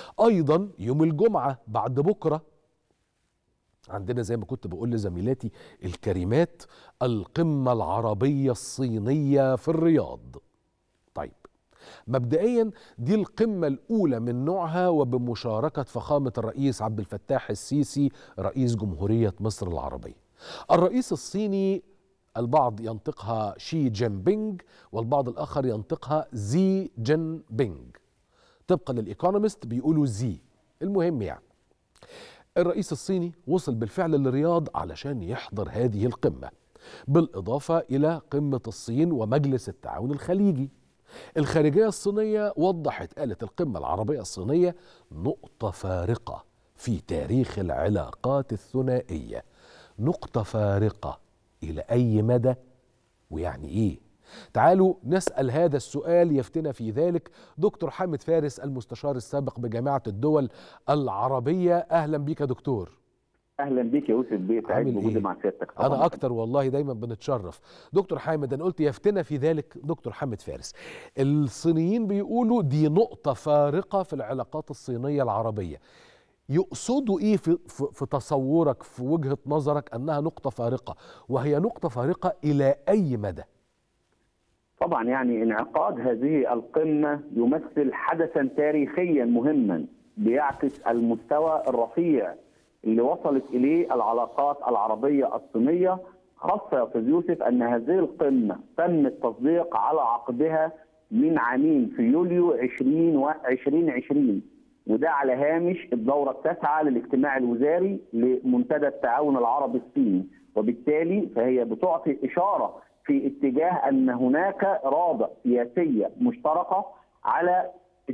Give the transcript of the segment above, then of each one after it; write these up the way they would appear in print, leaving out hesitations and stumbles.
أيضا يوم الجمعة بعد بكرة عندنا زي ما كنت بقول لزميلاتي الكريمات القمة العربية الصينية في الرياض. طيب مبدئيا دي القمة الأولى من نوعها وبمشاركة فخامة الرئيس عبد الفتاح السيسي رئيس جمهورية مصر العربية. الرئيس الصيني البعض ينطقها شي جين بينج والبعض الآخر ينطقها زي جين بينج، طبقا للإيكونومست بيقولوا زي. المهم يعني الرئيس الصيني وصل بالفعل للرياض علشان يحضر هذه القمة، بالإضافة إلى قمة الصين ومجلس التعاون الخليجي. الخارجية الصينية وضحت، قالت القمة العربية الصينية نقطة فارقة في تاريخ العلاقات الثنائية. نقطة فارقة إلى أي مدى؟ ويعني إيه؟ تعالوا نسأل هذا السؤال، يفتنا في ذلك دكتور حامد فارس المستشار السابق بجامعة الدول العربية. أهلا بك يا دكتور. اهلا بيك يا يوسف بيه، سعيد بوجودي مع سيادتك. انا اكتر والله، دايما بنتشرف. دكتور حامد، انا قلت يفتنا في ذلك دكتور حامد فارس. الصينيين بيقولوا دي نقطة فارقة في العلاقات الصينية العربية، يقصدوا ايه في تصورك، في وجهة نظرك انها نقطة فارقة؟ وهي نقطة فارقة الى اي مدى؟ طبعا يعني انعقاد هذه القمة يمثل حدثا تاريخيا مهما بيعكس المستوى الرفيع اللي وصلت اليه العلاقات العربية الصينية، خاصة يا استاذ يوسف ان هذه القمة تم التصديق على عقدها من عامين في يوليو 2020، وده على هامش الدورة التاسعة للاجتماع الوزاري لمنتدى التعاون العربي الصيني، وبالتالي فهي بتعطي إشارة في اتجاه أن هناك إرادة سياسية مشتركة على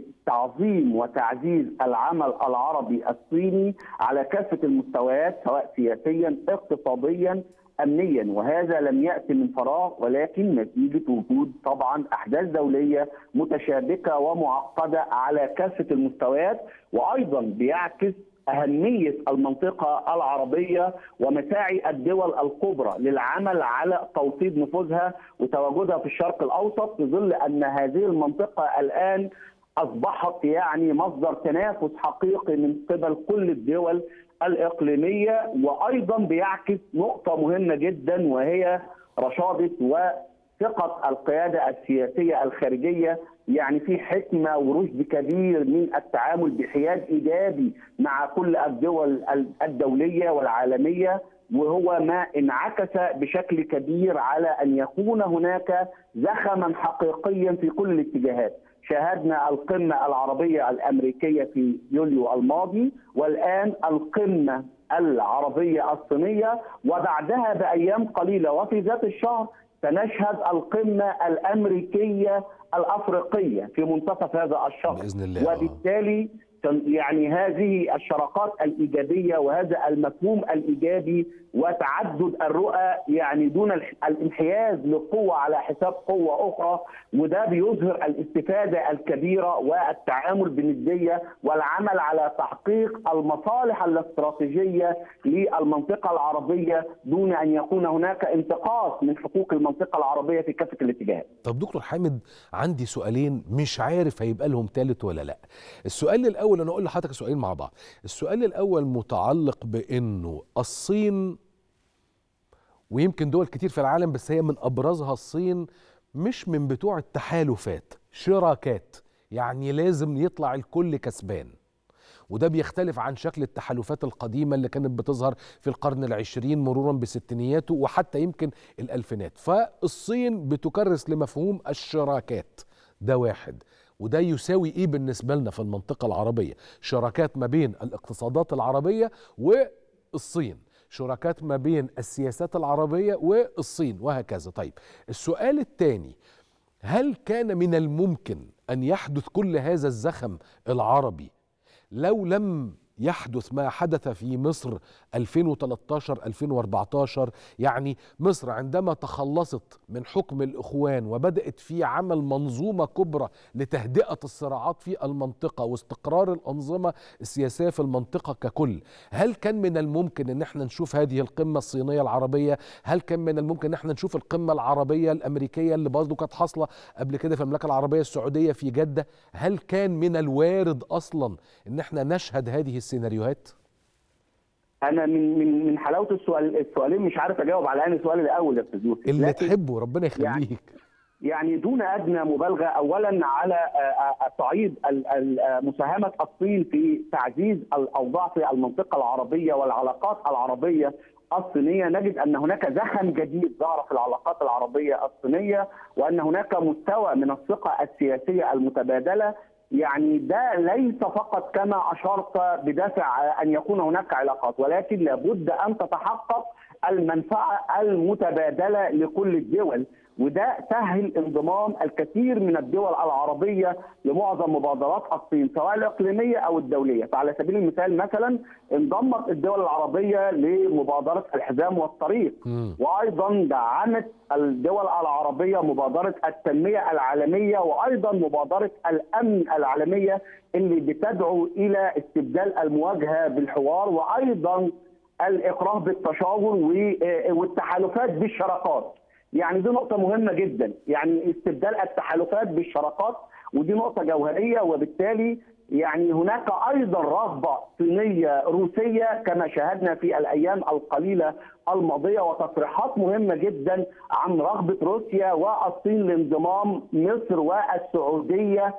تعظيم وتعزيز العمل العربي الصيني على كافة المستويات، سواء سياسيا اقتصاديا أمنيا. وهذا لم يأتي من فراغ، ولكن نتيجة وجود طبعا أحداث دولية متشابكة ومعقدة على كافة المستويات، وأيضا بيعكس أهمية المنطقة العربية ومساعي الدول الكبرى للعمل على توطيد نفوذها وتواجدها في الشرق الأوسط، في ظل أن هذه المنطقة الآن أصبحت يعني مصدر تنافس حقيقي من قبل كل الدول الإقليمية. وأيضا بيعكس نقطة مهمة جدا، وهي رشادة وثقة القيادة السياسية الخارجية، يعني في حكمة ورشد كبير من التعامل بحياد إيجابي مع كل الدول الدولية والعالمية، وهو ما انعكس بشكل كبير على أن يكون هناك زخما حقيقيا في كل الاتجاهات. شاهدنا القمة العربية الأمريكية في يوليو الماضي، والآن القمة العربية الصينية، وبعدها بأيام قليلة وفي ذات الشهر سنشهد القمة الأمريكية الأفريقية في منتصف هذا الشهر بإذن الله. وبالتالي يعني هذه الشراكات الإيجابية وهذا المفهوم الإيجابي وتعدد الرؤى، يعني دون الانحياز لقوة على حساب قوة أخرى، وده بيظهر الاستفادة الكبيرة والتعامل بندية والعمل على تحقيق المصالح الاستراتيجية للمنطقة العربية دون أن يكون هناك انتقاص من حقوق المنطقة العربية في كافة الاتجاهات. طب دكتور حامد، عندي سؤالين مش عارف هيبقى لهم ثالث ولا لا. السؤال الأول، أنا أقول لحضرتك سؤالين مع بعض. السؤال الأول متعلق بأنه الصين، ويمكن دول كتير في العالم بس هي من أبرزها الصين، مش من بتوع التحالفات، شراكات، يعني لازم يطلع الكل كسبان. وده بيختلف عن شكل التحالفات القديمة اللي كانت بتظهر في القرن العشرين مرورا بستينياته وحتى يمكن الألفينات. فالصين بتكرس لمفهوم الشراكات، ده واحد. وده يساوي ايه بالنسبة لنا في المنطقة العربية؟ شراكات ما بين الاقتصادات العربية والصين، شراكات ما بين السياسات العربية والصين، وهكذا. طيب السؤال الثاني، هل كان من الممكن أن يحدث كل هذا الزخم العربي لو لم يحدث ما حدث في مصر 2013 2014. يعني مصر عندما تخلصت من حكم الإخوان وبدأت في عمل منظومة كبرى لتهدئة الصراعات في المنطقة واستقرار الأنظمة السياسية في المنطقة ككل، هل كان من الممكن ان احنا نشوف هذه القمة الصينية العربية؟ هل كان من الممكن ان احنا نشوف القمة العربية الأمريكية اللي برضه كانت حاصلة قبل كده في المملكة العربية السعودية في جدة؟ هل كان من الوارد أصلا ان احنا نشهد هذه السيناريوهات؟ انا من حلاوه السؤالين مش عارف اجاوب على انهي سؤال الاول يا استاذ يوسف. اللي تحبه، ربنا يخليك. يعني دون ادنى مبالغه، اولا على صعيد مساهمه الصين في تعزيز الاوضاع في المنطقه العربيه والعلاقات العربيه الصينيه، نجد ان هناك زخم جديد ظهر في العلاقات العربيه الصينيه، وان هناك مستوى من الثقه السياسيه المتبادله. يعني ده ليس فقط كما اشرت بدافع ان يكون هناك علاقات، ولكن لابد ان تتحقق المنفعه المتبادله لكل الدول، وده سهل انضمام الكثير من الدول العربيه لمعظم مبادرات الصين سواء الاقليميه او الدوليه. فعلى سبيل المثال مثلا انضمت الدول العربيه لمبادره الحزام والطريق، وايضا دعمت الدول العربيه مبادره التنميه العالميه، وايضا مبادره الامن العالميه اللي بتدعو الى استبدال المواجهه بالحوار، وايضا الاقرار بالتشاور والتحالفات بالشراكات. يعني دي نقطة مهمة جدا، يعني استبدال التحالفات بالشراكات، ودي نقطة جوهرية. وبالتالي يعني هناك أيضا رغبة صينية روسية كما شاهدنا في الأيام القليلة الماضية، وتصريحات مهمة جدا عن رغبة روسيا والصين لانضمام مصر والسعودية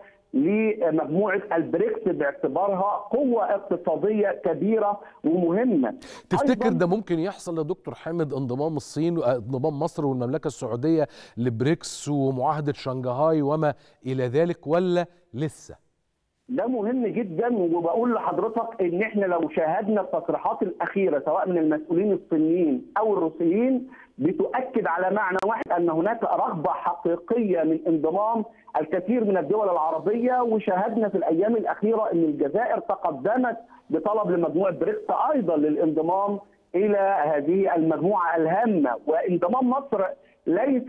لمجموعة البريكس باعتبارها قوة اقتصادية كبيرة ومهمة. تفتكر ده ممكن يحصل يا دكتور حامد، انضمام الصين انضمام مصر والمملكة السعودية لبريكس ومعاهدة شنغهاي وما إلى ذلك، ولا لسه؟ ده مهم جدا، وبقول لحضرتك ان احنا لو شاهدنا التصريحات الاخيره سواء من المسؤولين الصينيين او الروسيين بتؤكد على معنى واحد، ان هناك رغبه حقيقيه من انضمام الكثير من الدول العربيه. وشاهدنا في الايام الاخيره ان الجزائر تقدمت بطلب لمجموعه بريكس ايضا للانضمام الى هذه المجموعه الهامه. وانضمام مصر ليس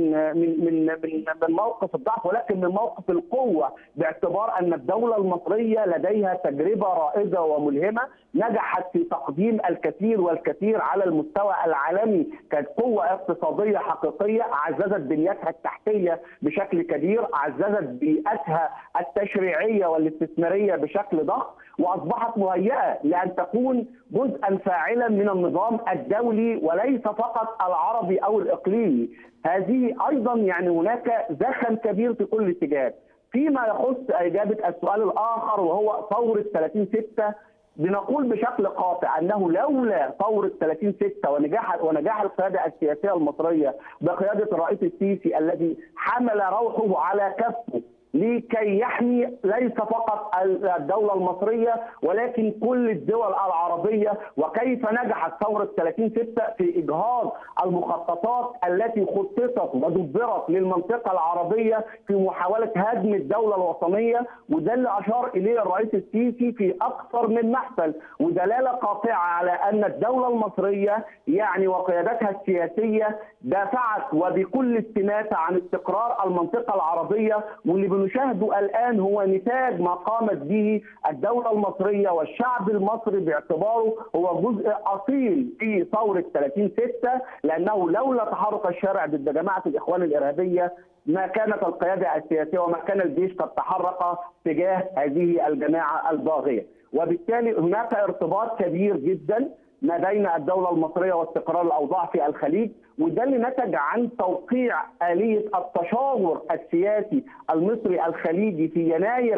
من موقف الضعف، ولكن من موقف القوه، باعتبار ان الدوله المصريه لديها تجربه رائده وملهمه، نجحت في تقديم الكثير والكثير على المستوى العالمي، كانت قوه اقتصاديه حقيقيه، عززت بنيتها التحتيه بشكل كبير، عززت بيئتها التشريعيه والاستثماريه بشكل ضخم، واصبحت مهيئه لان تكون جزءا فاعلا من النظام الدولي وليس فقط العربي او الاقليمي. هذه ايضا يعني هناك زخم كبير في كل الاتجاهات. فيما يخص اجابه السؤال الاخر وهو ثوره 30/6، بنقول بشكل قاطع انه لولا ثوره 30/6 ونجاح القياده السياسيه المصريه بقياده الرئيس السيسي الذي حمل روحه على كفه لكي يحمي ليس فقط الدولة المصرية ولكن كل الدول العربية، وكيف نجحت ثورة 30/6 في إجهاض المخططات التي خططت ودبرت للمنطقة العربية في محاولة هدم الدولة الوطنية، وده اللي أشار إليه الرئيس السيسي في أكثر من محفل، ودلالة قاطعة على أن الدولة المصرية يعني وقيادتها السياسية دافعت وبكل السمات عن استقرار المنطقة العربية. واللي نشاهده الآن هو نتاج ما قامت به الدولة المصرية والشعب المصري، باعتباره هو جزء أصيل في ثورة 30/6، لأنه لولا تحرك الشارع ضد جماعة الإخوان الإرهابية ما كانت القيادة السياسية وما كان الجيش قد تحرك تجاه هذه الجماعة الباغية. وبالتالي هناك ارتباط كبير جدا ما بين الدولة المصرية واستقرار الأوضاع في الخليج، وده اللي نتج عن توقيع آلية التشاور السياسي المصري الخليجي في يناير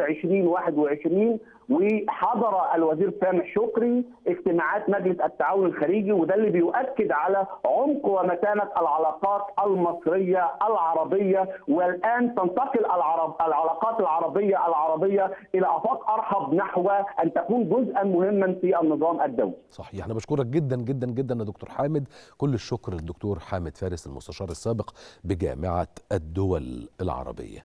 2021. وحضر الوزير سامح شكري اجتماعات مجلس التعاون الخليجي، وده اللي بيؤكد على عمق ومتانة العلاقات المصرية العربية. والآن تنتقل العلاقات العربية إلى آفاق أرحب نحو أن تكون جزءا مهما في النظام الدولي. صحيح. أنا بشكرك جدا جدا جدا يا دكتور حامد، كل الشكر للدكتور حامد فارس المستشار السابق بجامعة الدول العربية.